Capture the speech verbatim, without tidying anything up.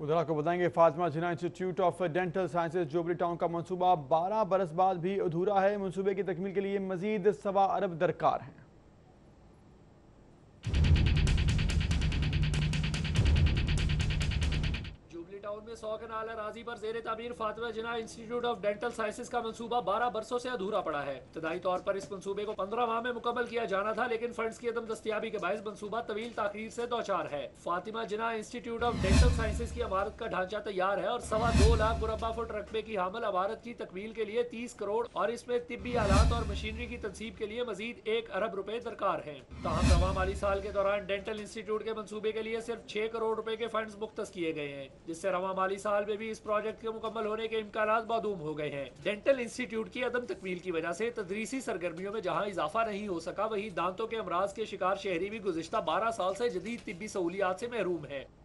उधर आपको बताएंगे Fatima Jinnah institute of dental sciences Jubilee Town का मंसूबा बारह बरस बाद भी अधूरा है। मंसूबे की तकमील के लिए मजीद सवा अरब दरकार है। टाउन में सौ कनाल अराजी पर जेर तामीर Fatima Jinnah institute of dental sciences का मंसूबा बारह बरसों से अधूरा पड़ा है। इब्तदाई तौर पर इस मंसूबे को पंद्रह माह में मुकम्मल किया जाना था, लेकिन फंड्स की अदम दस्तियाबी के बायस मंसूबा तवील ताखीर से दो चार है। Fatima Jinnah institute of dental sciences की इमारत का ढांचा तैयार है और सवा दो लाख मुरब्बा फुट रकबे की हामिल इमारत की तकमील के लिए तीस करोड़ और इसमें तिब्बी आलात और मशीनरी की तनसीब के लिए मजीद एक अरब रुपए दरकार है। ताहम रवा माली साल के दौरान डेंटल इंस्टीट्यूट के मंसूबे के लिए सिर्फ छह करोड़ रुपए के फंड मुख्तस किए गए हैं, जिससे रवा माली साल में भी इस प्रोजेक्ट के मुकम्मल होने के इम्कानात मादूम हो गए हैं। डेंटल इंस्टीट्यूट की अदम तकमील की वजह से तदरीसी सरगर्मियों में जहाँ इजाफा नहीं हो सका, वहीं दांतों के अमराज के शिकार शहरी भी गुज़िश्ता बारह साल से जदीद तिब्बी सहूलियात से महरूम है।